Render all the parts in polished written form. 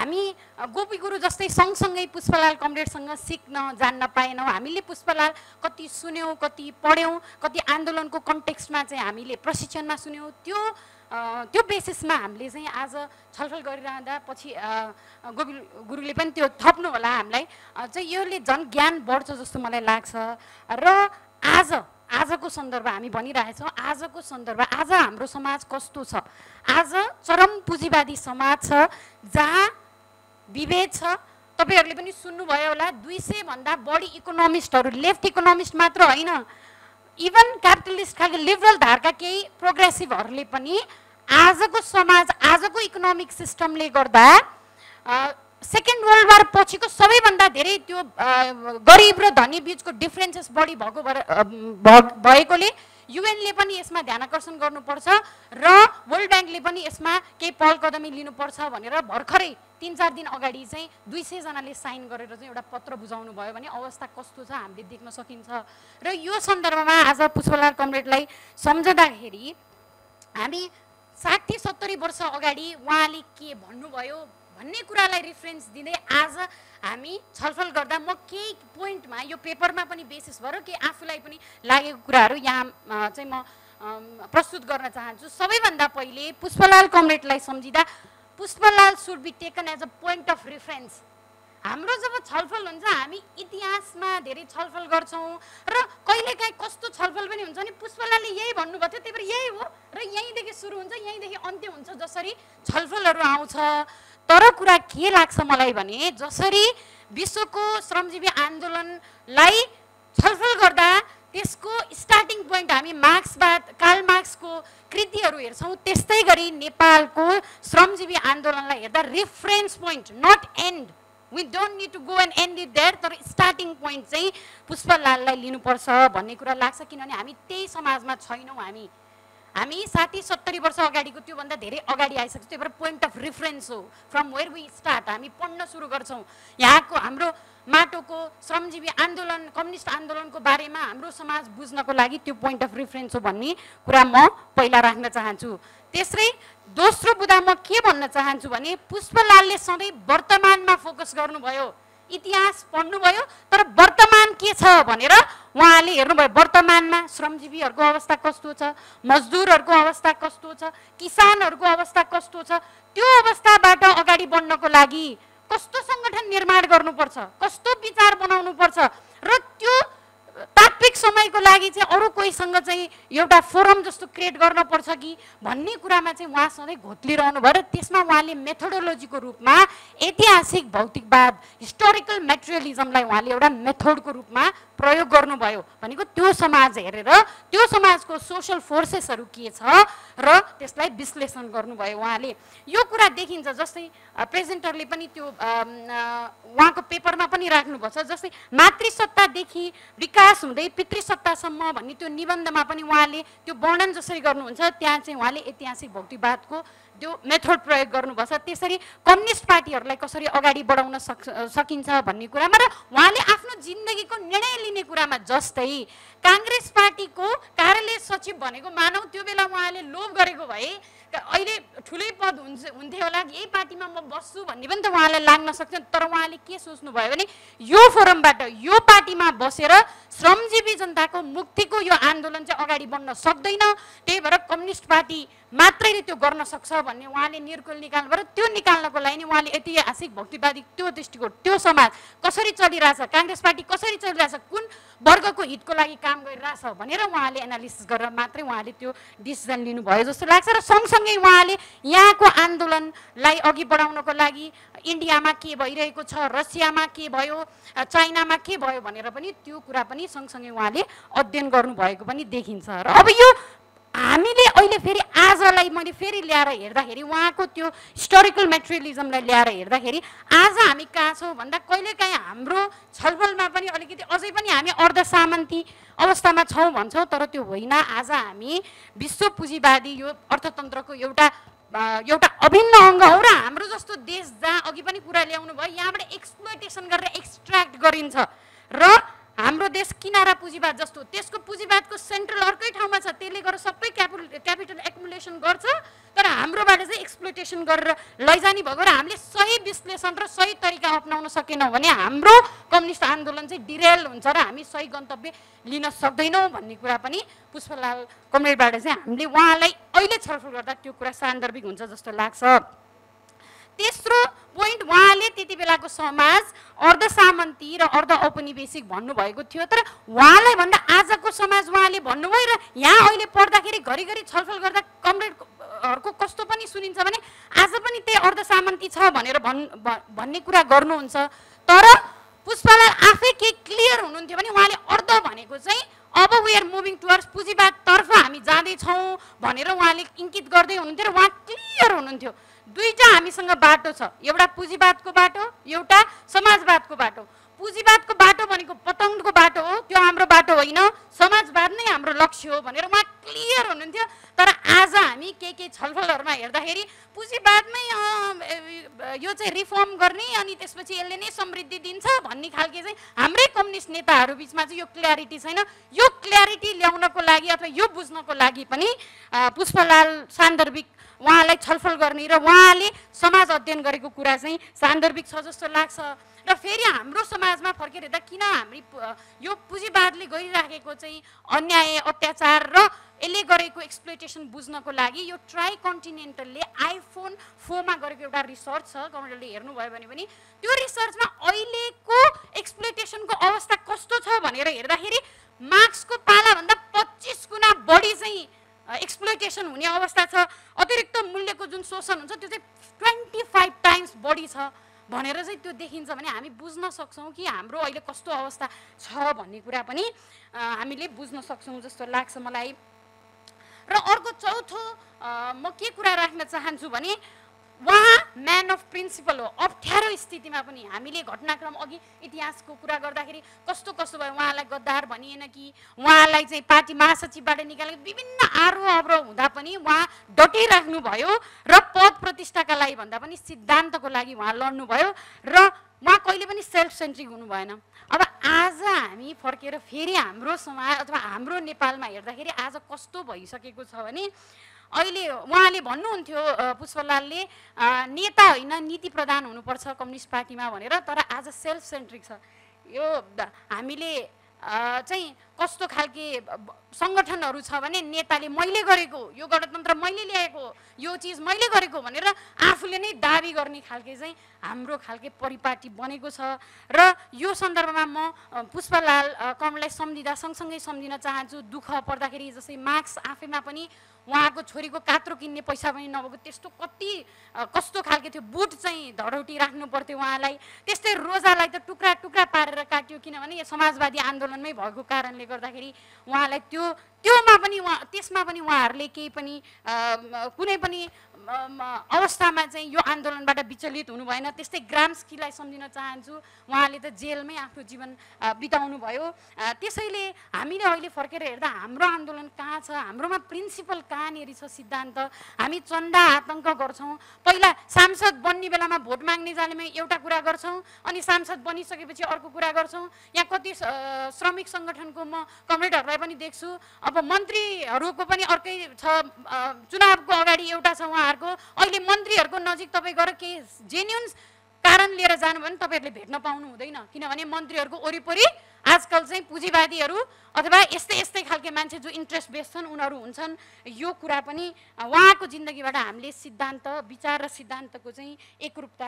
हामी गोपी गुरु जस्तै सँगसँगै पुष्पलाल कमरेडसँग सिक्न जान्न पाएनौँ। हामीले पुष्पलाल कति सुन्यौँ, कति पढ्यौँ, कति आन्दोलनको कन्टेक्स्टमा चाहिँ हामीले प्रशिक्षणमा सुन्यौँ। त्यो बेसिसमा हामीले चाहिँ आज छलफल गरिरहँदा पछि गोपी गुरुले पनि त्यो थप्नु होला हामीलाई चाहिँ यसले झन् ज्ञान बढ्छ जस्तो मलाई लाग्छ। र आजको सन्दर्भ हामी भनिरहेछौँ, आजको सन्दर्भ आज हाम्रो समाज कस्तो छ? आज चरम पुँजीवादी समाज छ जहाँ विभेद छ। तपाईँहरूले पनि सुन्नुभयो होला, 200 भन्दा बढी इकोनोमिस्टहरू, लेफ्ट इकोनोमिस्ट मात्र होइन, इभन क्यापिटलिस्ट खालको लिबरल धारका केही प्रोग्रेसिभहरूले पनि आजको समाज, आजको इकोनोमिक सिस्टमले गर्दा सेकेन्ड वर्ल्ड वार पछिको सबैभन्दा धेरै त्यो गरिब र धनी बिचको डिफरेन्सेस बढी भएकोले युएनले पनि यसमा ध्यान आकर्षण गर्नुपर्छ र वर्ल्ड ब्याङ्कले पनि यसमा केही पहल कदमी लिनुपर्छ भनेर भर्खरै 3-4 दिन अगाडि चाहिँ 200 जनाले साइन गरेर चाहिँ एउटा पत्र बुझाउनु भयो भने अवस्था कस्तो छ हामीले देख्न सकिन्छ। र यो सन्दर्भमा आज पुष्पलाल कमरेडलाई सम्झँदाखेरि हामी 60-70 वर्ष अगाडि उहाँले के भन्नुभयो भन्ने कुरालाई रिफरेन्स दिँदै आज हामी छलफल गर्दा म केही पोइन्टमा यो पेपरमा पनि बेसिस भएर केही आफूलाई पनि लागेको कुराहरू यहाँ चाहिँ म प्रस्तुत गर्न चाहन्छु। सबैभन्दा पहिले पुष्पलाल कमरेडलाई सम्झिँदा Pushpalal should be taken as a point of reference. हाम्रो जब छलफल हुन्छ हामी इतिहासमा धेरै छलफल गर्छौँ र कहिलेकाहीँ कस्तो छलफल पनि हुन्छ नि पुष्पलालले यही भन्नुभएको थियो, त्यही भएर यही हो र यहीँदेखि सुरु हुन्छ यहीँदेखि अन्त्य हुन्छ जसरी छलफलहरू आउँछ। तर कुरा के लाग्छ मलाई भने जसरी विश्वको श्रमजीवी आन्दोलनलाई छलफल गर्दा त्यसको स्टार्टिङ पोइन्ट हामी मार्क्सवाद, कार्ल मार्क्सको कृतिहरू हेर्छौँ, त्यस्तै गरी नेपालको श्रमजीवी आन्दोलनलाई हेर्दा reference point, not end, we don't need to go and end it there, तर स्टार्टिङ पोइन्ट चाहिँ पुष्पलाललाई लिनुपर्छ भन्ने कुरा लाग्छ। किनभने हामी त्यही समाजमा छैनौँ, हामी 60-70 वर्ष अगाडिको त्योभन्दा धेरै अगाडि आइसक्छौँ। त्यही भएर पोइन्ट अफ रेफरेन्स हो, फ्रम वेयर वी स्टार्ट, हामी पढ्न सुरु गर्छौँ। यहाँको हाम्रो माटोको श्रमजीवी आन्दोलन, कम्युनिस्ट आन्दोलनको बारेमा हाम्रो समाज बुझ्नको लागि त्यो पोइन्ट अफ रेफरेन्स हो भन्ने कुरा म पहिला राख्न चाहन्छु। त्यसै दोस्रो बुदा म के भन्न चाहन्छु भने पुष्पलालले सधैँ वर्तमानमा फोकस गर्नुभयो, इतिहास पढ्नुभयो, तर वर्तमान के छ भनेर उहाँले हेर्नुभयो। वर्तमानमा श्रमजीवीहरूको अवस्था कस्तो छ, मजदुरहरूको अवस्था कस्तो छ, किसानहरूको अवस्था कस्तो छ, त्यो अवस्थाबाट अगाडि बढ्नको लागि कस्तो सङ्गठन निर्माण गर्नुपर्छ, कस्तो विचार बनाउनुपर्छ र त्यो तात्विक समयको लागि चाहिँ अरू कोहीसँग चाहिँ एउटा फोरम जस्तो क्रिएट गर्नुपर्छ कि भन्ने कुरामा चाहिँ उहाँ सधैँ घोत्लिरहनु भयो र त्यसमा उहाँले मेथोडोलोजीको रूपमा ऐतिहासिक भौतिकवाद, हिस्टोरिकल मेटेरियलिजमलाई उहाँले एउटा मेथडको रूपमा प्रयोग गर्नुभयो। भनेको त्यो समाज हेरेर त्यो समाजको सोसल फोर्सेसहरू के छ र त्यसलाई विश्लेषण गर्नुभयो उहाँले। यो कुरा देखिन्छ, जस्तै प्रेजेन्टरले पनि त्यो उहाँको पेपरमा पनि राख्नुपर्छ, जस्तै मातृसत्तादेखि विकास हुँदै पितृसत्तासम्म भन्ने त्यो निबन्धमा पनि उहाँले त्यो वर्णन जसरी गर्नुहुन्छ त्यहाँ चाहिँ उहाँले ऐतिहासिक भौतिकवादको त्यो मेथड प्रयोग गर्नुपर्छ। त्यसरी कम्युनिस्ट पार्टीहरूलाई कसरी अगाडि बढाउन सकिन्छ भन्ने कुरामा र उहाँले आफ्नो जिन्दगीको निर्णय लिने कुरामा, जस्तै काङ्ग्रेस पार्टीको कार्यालय सचिव भनेको मानौ त्यो बेला उहाँले लोभ गरेको भए अहिले ठुलै पद हुन्थ्यो होला, यही पार्टीमा म बस्छु भन्ने पनि त उहाँलाई लाग्न सक्छ। तर उहाँले के सोच्नुभयो भने यो फोरमबाट, यो पार्टीमा बसेर श्रमजीवी जनताको मुक्तिको यो आन्दोलन चाहिँ अगाडि बढ्न सक्दैन, त्यही भएर कम्युनिस्ट पार्टी मात्रैले त्यो गर्न सक्छ भन्ने उहाँले निर्कुल निकाल्नुभयो। र त्यो निकाल्नको लागि नै उहाँले ऐतिहासिक भौतिकवादी त्यो दृष्टिकोण, त्यो समाज कसरी चलिरहेछ, काङ्ग्रेस पार्टी कसरी चलिरहेछ, कुन वर्गको हितको लागि काम गरिरहेछ भनेर उहाँले एनालिसिस गरेर मात्रै उहाँले त्यो डिसिजन लिनुभयो जस्तो लाग्छ। र सँगसँगै उहाँले यहाँको आन्दोलनलाई अघि बढाउनको लागि इन्डियामा के भइरहेको छ, रसियामा के भयो, चाइनामा के भयो भनेर पनि त्यो कुरा पनि सँगसँगै उहाँले अध्ययन गर्नुभएको पनि देखिन्छ। र अब यो हामीले अहिले फेरि आजलाई मैले फेरि ल्याएर हेर्दाखेरि उहाँको त्यो हिस्टोरिकल मेटेरियलिजमलाई ल्याएर हेर्दाखेरि आज हामी कहाँ छौँ भन्दा कहिलेकाहीँ हाम्रो छलफलमा पनि अलिकति अझै पनि हामी अर्ध सामन्ती अवस्थामा छौँ भन्छौँ, तर त्यो होइन। आज हामी विश्व पुँजीवादी यो अर्थतन्त्रको एउटा अभिन्न अङ्ग हो र हाम्रो जस्तो देश जहाँ अघि पनि कुरा ल्याउनु भयो यहाँबाट एक्सप्लोइटेसन गरेर एक्सट्र्याक्ट गरिन्छ र हाम्रो देश किनारा पुँजीवाद जस्तो, त्यसको पुँजीवादको सेन्ट्रल अर्कै ठाउँमा छ, त्यसले गर्दा सबै क्यापिटल एकुमुलेसन गर्छ, तर हाम्रोबाट चाहिँ एक्सप्लोइटेसन गरेर लैजाने भएको र हामीले सही विश्लेषण र सही तरिका अपनाउन सकेनौँ भने हाम्रो कम्युनिस्ट आन्दोलन चाहिँ डिरेल हुन्छ र हामी सही गन्तव्य लिन सक्दैनौँ भन्ने कुरा पनि पुष्पलाल कमरेडबाट चाहिँ हामीले उहाँलाई अहिले छलफल गर्दा त्यो कुरा सान्दर्भिक हुन्छ जस्तो लाग्छ। तेस्रो पोइन्ट, उहाँले त्यति बेलाको समाज अर्धसामन्ती र अर्ध औपनिवेशिक भन्नुभएको थियो, तर उहाँलाई भन्दा आजको समाज उहाँले भन्नुभयो र यहाँ अहिले पढ्दाखेरि घरिघरि छलफल गर्दा कमरेडहरूको कस्तो पनि सुनिन्छ भने आज पनि त्यही अर्धसामन्ती छ भनेर भन्ने कुरा गर्नुहुन्छ। तर पुष्पलाल आफै के क्लियर हुनुहुन्थ्यो भने उहाँले अर्ध भनेको चाहिँ अब वी आर मुभिङ टुवर्ड्स पुँजीवादतर्फ हामी जाँदैछौँ भनेर उहाँले इङ्कित गर्दै हुनुहुन्थ्यो र उहाँ क्लियर हुनुहुन्थ्यो। दुईटा हामीसँग बाटो छ, एउटा पुँजीवादको बाटो, एउटा समाजवादको बाटो। पुँजीवादको बाटो भनेको पतङ्गको बाटो हो, त्यो हाम्रो बाटो होइन, समाजवाद नै हाम्रो लक्ष्य हो भनेर उहाँ क्लियर हुनुहुन्थ्यो। तर आज हामी के छलफलहरूमा हेर्दाखेरि पुँजीवादमै यो चाहिँ रिफर्म गर्ने अनि त्यसपछि यसले नै समृद्धि दिन्छ भन्ने खालके चाहिँ हाम्रै कम्युनिस्ट नेताहरू बिचमा चाहिँ यो क्ल्यारिटी छैन। यो क्ल्यारिटी ल्याउनको लागि अथवा यो बुझ्नको लागि पनि पुष्पलाल सान्दर्भिक उहाँलाई छलफल गर्ने र उहाँले समाज अध्ययन गरेको कुरा चाहिँ सान्दर्भिक छ जस्तो लाग्छ। र फेरि हाम्रो समाजमा फर्केर हेर्दा किन हामी यो पुँजीवादले गरिराखेको चाहिँ अन्याय अत्याचार र यसले गरेको एक्सप्लोइटेसन बुझ्नको लागि यो ट्राई कन्टिनेन्टलले आइफोन 4मा गरेको एउटा रिसर्च छ, कमरेडले हेर्नुभयो भने पनि त्यो रिसर्चमा अहिलेको एक्सप्लोइटेसनको अवस्था कस्तो छ भनेर हेर्दाखेरि मार्क्सको पालाभन्दा 25 गुणा बढी चाहिँ एक्सप्लोइटेसन हुने अवस्था छ। अतिरिक्त मूल्यको जुन शोषण हुन्छ त्यो चाहिँ 25 टाइम्स बढी छ भनेर चाहिँ त्यो देखिन्छ भने हामी बुझ्न सक्छौँ कि हाम्रो अहिले कस्तो अवस्था छ भन्ने कुरा पनि हामीले बुझ्न सक्छौँ जस्तो लाग्छ मलाई। र अर्को चौथो म के कुरा राख्न चाहन्छु भने उहाँ म्यान अफ प्रिन्सिपल हो। अप्ठ्यारो स्थितिमा पनि हामीले घटनाक्रम अघि इतिहासको कुरा गर्दाखेरि कस्तो कस्तो भयो, उहाँलाई गद्दार भनिएन कि उहाँलाई चाहिँ पार्टी महासचिवबाट निकालेको विभिन्न आरोप अवरोध हुँदा पनि उहाँ डटिराख्नुभयो र पद प्रतिष्ठाका लागि भन्दा पनि सिद्धान्तको लागि उहाँ लड्नुभयो र उहाँ कहिले पनि सेल्फ सेन्ट्रिक हुनु भएन। अब आज हामी फर्केर फेरि हाम्रो समाज अथवा हाम्रो नेपालमा हेर्दाखेरि आज कस्तो भइसकेको छ भने अहिले उहाँले भन्नुहुन्थ्यो पुष्पलालले नेता होइन नीति प्रधान हुनुपर्छ कम्युनिस्ट पार्टीमा भनेर, तर आज सेल्फ सेन्ट्रिक छ। यो हामीले चाहिँ कस्तो खालके सङ्गठनहरू छ भने नेताले मैले गरेको, यो गणतन्त्र मैले ल्याएको, यो चिज मैले गरेको भनेर आफूले नै दाबी गर्ने खालके चाहिँ हाम्रो खालके परिपाटी बनेको छ। र यो सन्दर्भमा म पुष्पलाल कमलाई सम्झिँदा सँगसँगै सम्झिन चाहन्छु। दुःख पर्दाखेरि जस्तै मार्क्स आफैमा पनि उहाँको छोरीको कात्रो किन्ने पैसा पनि नभएको, त्यस्तो कस्तो खालके थियो, बुट चाहिँ धरौटी राख्नु पर्थ्यो उहाँलाई। त्यस्तै रोजालाई त टुक्रा टुक्रा पारेर काट्यो किनभने यो समाजवादी आन्दोलनमै भएको कारणले गर्दाखेरि उहाँलाई त्योमा पनि त्यसमा पनि उहाँहरूले केही पनि कुनै पनि अवस्थामा चाहिँ यो आन्दोलनबाट विचलित हुनु भएन। त्यस्तै ग्राम्स्कीलाई सम्झिन चाहन्छु, उहाँले त जेलमै आफ्नो जीवन बिताउनु भयो। त्यसैले हामीले अहिले फर्केर हेर्दा हाम्रो आन्दोलन कहाँ छ, हाम्रोमा प्रिन्सिपल कहाँनिर छ, सिद्धान्त। हामी चन्दा आतङ्क गर्छौँ, पहिला सांसद बन्ने बेलामा भोट माग्ने जानेमा एउटा कुरा गर्छौँ अनि सांसद बनिसकेपछि अर्को कुरा गर्छौँ। यहाँ कति श्रमिक सङ्गठनको म कमरेडहरूलाई पनि देख्छु, अब मन्त्रीहरूको पनि अर्कै छ, चुनावको अगाडि एउटा छ उहाँहरूको, अहिले मन्त्रीहरूको नजिक तपाईँ गएर केही जेन्युन कारण लिएर जानु भने तपाईँहरूले भेट्न पाउनु हुँदैन, किनभने मन्त्रीहरूको वरिपरि आजकल चाहिँ पुँजीवादीहरू अथवा यस्तै यस्तै खालके मान्छे जो इन्ट्रेस्ट बेस छन् उनीहरू हुन्छन्। यो कुरा पनि उहाँको जिन्दगीबाट हामीले सिद्धान्त, विचार र सिद्धान्तको चाहिँ एकरूपता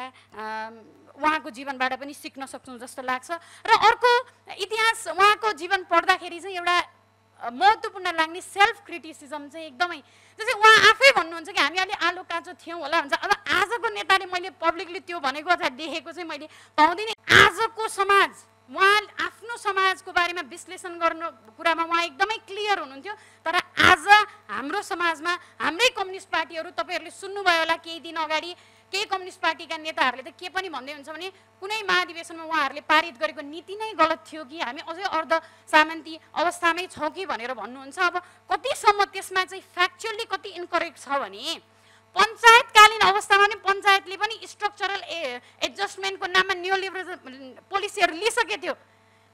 उहाँको जीवनबाट पनि सिक्न सक्छौँ जस्तो लाग्छ। र अर्को इतिहास उहाँको जीवन पढ्दाखेरि चाहिँ एउटा महत्त्वपूर्ण लाग्ने सेल्फ क्रिटिसिजम चाहिँ एकदमै, जस्तै उहाँ आफै भन्नुहुन्छ कि हामी अलि आलो काँचो थियौँ होला भन्छ। अब आजको नेताले मैले पब्लिकली त्यो भनेको अथवा देखेको चाहिँ मैले पाउँदिनँ। आजको समाज, उहाँ आफ्नो समाजको बारेमा विश्लेषण गर्नु कुरामा उहाँ एकदमै क्लियर हुनुहुन्थ्यो। तर आज हाम्रो समाजमा हाम्रै कम्युनिस्ट पार्टीहरू, तपाईँहरूले सुन्नुभयो होला केही दिन अगाडि केही कम्युनिस्ट पार्टीका नेताहरूले त के पनि भन्दै हुन्छ भने कुनै महाधिवेशनमा उहाँहरूले पारित गरेको नीति नै गलत थियो कि हामी अझै अर्ध सामन्ती अवस्थामै छौँ कि भनेर भन्नुहुन्छ। अब कतिसम्म त्यसमा चाहिँ फ्याक्चुअली कति इन्करेक्ट छ भने पञ्चायतकालीन अवस्थामा पनि पञ्चायतले पनि स्ट्रक्चरल एडजस्टमेन्टको नाममा न्यू लिबरल पोलिसीहरू लिइसकेको थियो।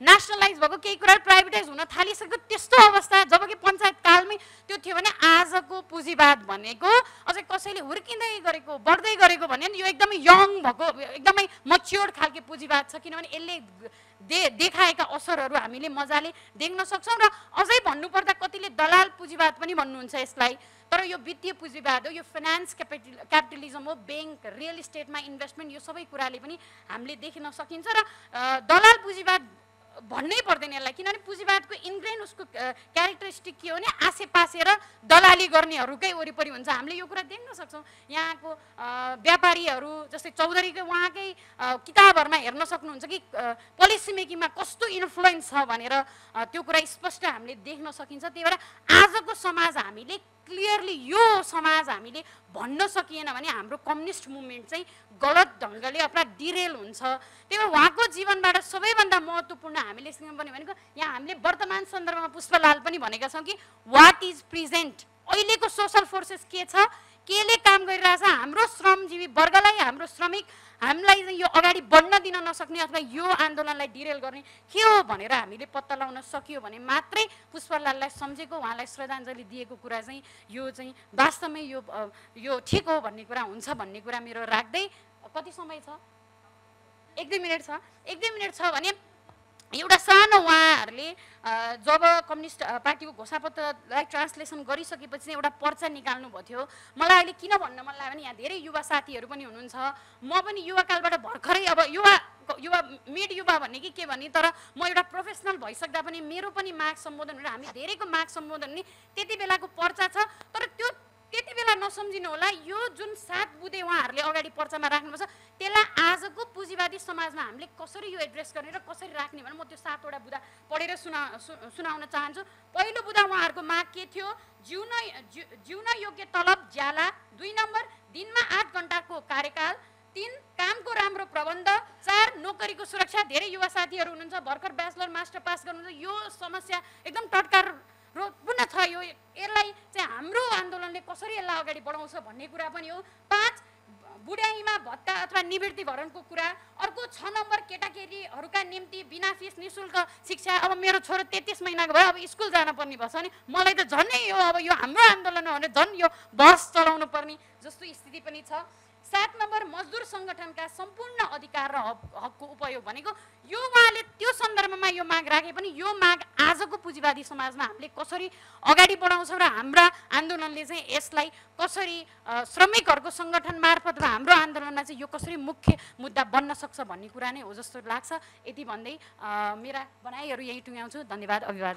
नेसनलाइज भएको केही कुरा प्राइभेटाइज हुन थालिसक्यो त्यस्तो अवस्था जबकि पञ्चायत कालमै त्यो थियो भने आजको पुँजीवाद भनेको अझै कसैले हुर्किँदै गरेको बढ्दै गरेको भने यो एकदमै यङ भएको एकदमै मच्योर्ड खालको पुँजीवाद छ किनभने यसले देखाएका असरहरू हामीले मजाले देख्न सक्छौँ र अझै भन्नुपर्दा कतिले दलाल पुँजीवाद पनि भन्नुहुन्छ यसलाई तर यो वित्तीय पुँजीवाद हो यो फाइनान्स क्यापिटलिजम हो ब्याङ्क रियल इस्टेटमा इन्भेस्टमेन्ट यो सबै कुराले पनि हामीले देखिन सकिन्छ र दलाल पुँजीवाद भन्नै पर्दैन यसलाई किनभने पुँजीवादको इन्ग्रेन उसको क्यारेक्टरिस्टिक के हो भने आसे पासे र दलाली गर्नेहरूकै वरिपरि हुन्छ हामीले यो कुरा देख्न सक्छौँ यहाँको व्यापारीहरू जस्तै चौधरीकै उहाँकै किताबहरूमा हेर्न सक्नुहुन्छ कि पोलिसी मेकिङमा कस्तो इन्फ्लुएन्स छ भनेर त्यो कुरा स्पष्ट हामीले देख्न सकिन्छ त्यही भएर आजको समाज हामीले क्लियरली यो समाज हामीले भन्न सकिएन भने हाम्रो कम्युनिस्ट मुभमेन्ट चाहिँ गलत ढङ्गले अपना डिरेल हुन्छ त्यही भएर उहाँको जीवनबाट सबैभन्दा महत्त्वपूर्ण हामीले सिक्नु पर्ने भनेको यहाँ हामीले वर्तमान सन्दर्भमा पुष्पलाल पनि भनेका छौँ कि वाट इज प्रेजेन्ट अहिलेको सोसल फोर्सेस के छ केले काम गरिरहेछ हाम्रो श्रमजीवी वर्गलाई हाम्रो श्रमिक हामीलाई चाहिँ यो अगाडि बढ्न दिन नसक्ने अथवा यो आन्दोलनलाई डिरेल गर्ने के हो भनेर हामीले पत्ता लगाउन सकियो भने मात्रै पुष्पलाललाई सम्झेको उहाँलाई श्रद्धाञ्जली दिएको कुरा चाहिँ यो चाहिँ वास्तवमै यो ठिक हो भन्ने कुरा हुन्छ भन्ने कुरा मेरो राख्दै कति समय छ 1-2 मिनट छ 1-2 मिनट छ भने एउटा सानो उहाँहरूले जब कम्युनिस्ट पार्टीको घोषणापत्रलाई ट्रान्सलेसन गरिसकेपछि चाहिँ एउटा पर्चा निकाल्नु भएको थियो मलाई अहिले किन भन्न मन लाग्यो भने यहाँ धेरै युवा साथीहरू पनि हुनुहुन्छ म पनि युवाकालबाट भर्खरै अब युवा मिड युवा भन्ने कि के भन्ने तर म एउटा प्रोफेसनल भइसक्दा पनि मेरो पनि माग सम्बोधन भनेर हामी धेरैको माग सम्बोधन हुने त्यति बेलाको पर्चा छ तर त्यो त्यति बेला नसम्झिनु होला यो जुन 7 बुँदे उहाँहरूले अगाडि पर्चामा राख्नुपर्छ त्यसलाई आजको पुँजीवादी समाजमा हामीले कसरी यो एड्रेस गर्ने र कसरी राख्ने भने म त्यो 7 वटा बुँदा पढेर सुनाउन चाहन्छु पहिलो बुँदा उहाँहरूको माग के थियो जिउन योग्य तलब ज्याला 2 नम्बर दिनमा 8 घण्टाको कार्यकाल 3 कामको राम्रो प्रबन्ध 4 नोकरीको सुरक्षा धेरै युवा साथीहरू हुनुहुन्छ भर्खर ब्याचलर मास्टर पास गर्नुहुन्छ यो समस्या एकदम टटकार र पुनः छ यो यसलाई चाहिँ हाम्रो आन्दोलनले कसरी यसलाई अगाडि बढाउँछ भन्ने कुरा पनि हो 5 बुढाइमा भत्ता अथवा निवृत्ति भरणको कुरा अर्को 6 नम्बर केटाकेटीहरूका निम्ति बिना फिस निशुल्क शिक्षा अब मेरो छोरो 33 महिनाको भयो अब स्कुल जान पर्ने भएछ भने मलाई त झनै यो अब यो हाम्रो आन्दोलन हो भने झन् यो बस चलाउनु पर्ने जस्तो स्थिति पनि छ 7 नम्बर मजदुर सङ्गठनका सम्पूर्ण अधिकार र हकको उपयोग भनेको यो उहाँले त्यो सन्दर्भमा यो माग राखे पनि यो माग आजको पुँजीवादी समाजमा हामीले कसरी अगाडि बढाउँछौँ र हाम्रा आन्दोलनले चाहिँ यसलाई कसरी श्रमिकहरूको सङ्गठन मार्फत र हाम्रो आन्दोलनमा चाहिँ यो कसरी मुख्य मुद्दा बन्न सक्छ भन्ने कुरा नै हो जस्तो लाग्छ यति भन्दै मेरा भनाइहरू यही टुङ्ग्याउँछु धन्यवाद अभिवादन